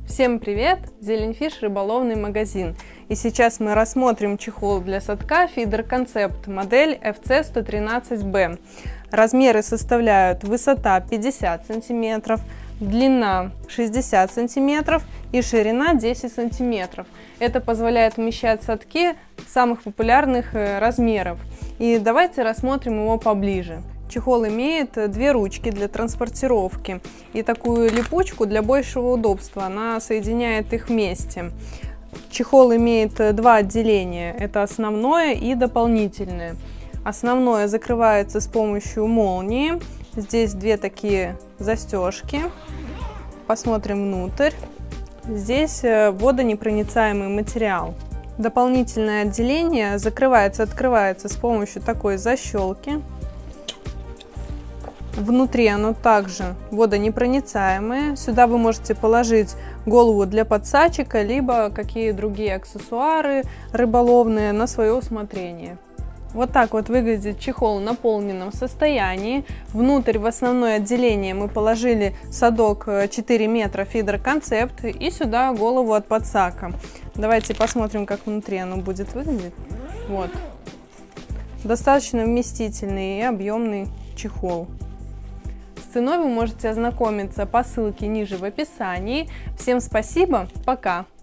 Всем привет! Зеленфиш рыболовный магазин. И сейчас мы рассмотрим чехол для садка Feeder Concept, модель FC113B. Размеры составляют высота 50 см, длина 60 см и ширина 10 см. Это позволяет вмещать садки самых популярных размеров. И давайте рассмотрим его поближе. Чехол имеет две ручки для транспортировки и такую липучку для большего удобства. Она соединяет их вместе. Чехол имеет два отделения. Это основное и дополнительное. Основное закрывается с помощью молнии. Здесь две такие застежки. Посмотрим внутрь. Здесь водонепроницаемый материал. Дополнительное отделение закрывается-открывается с помощью такой защелки. Внутри оно также водонепроницаемое. Сюда вы можете положить голову для подсачика, либо какие другие аксессуары рыболовные на свое усмотрение. Вот так вот выглядит чехол в наполненном состоянии. Внутрь в основное отделение мы положили садок 4 метра Feeder Concept и сюда голову от подсака. Давайте посмотрим, как внутри оно будет выглядеть. Вот. Достаточно вместительный и объемный чехол. С ценой вы можете ознакомиться по ссылке ниже в описании. Всем спасибо, пока!